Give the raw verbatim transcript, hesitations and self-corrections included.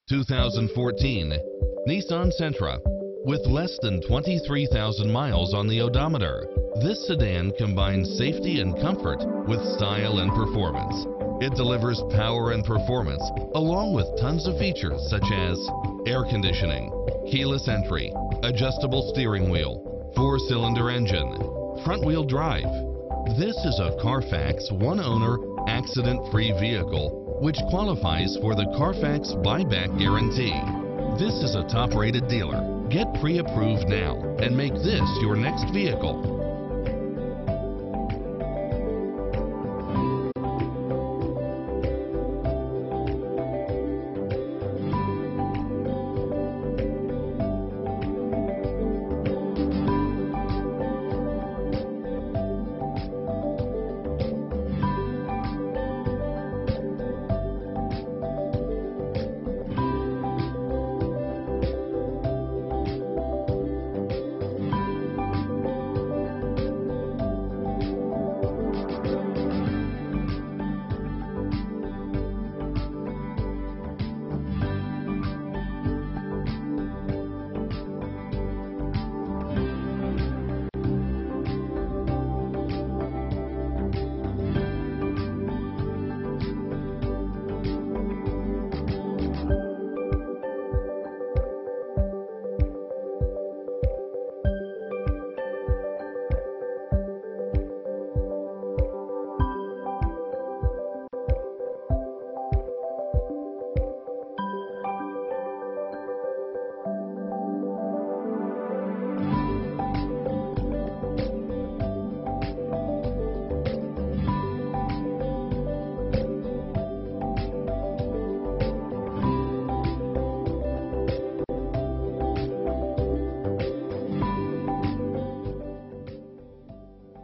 two thousand fourteen Nissan Sentra. With less than twenty-three thousand miles on the odometer, this sedan combines safety and comfort with style and performance. It delivers power and performance along with tons of features such as air conditioning, keyless entry, adjustable steering wheel, four-cylinder engine, front-wheel drive. This is a Carfax one-owner, accident-free vehicle which qualifies for the Carfax buyback guarantee. This is a top-rated dealer. Get pre-approved now and make this your next vehicle.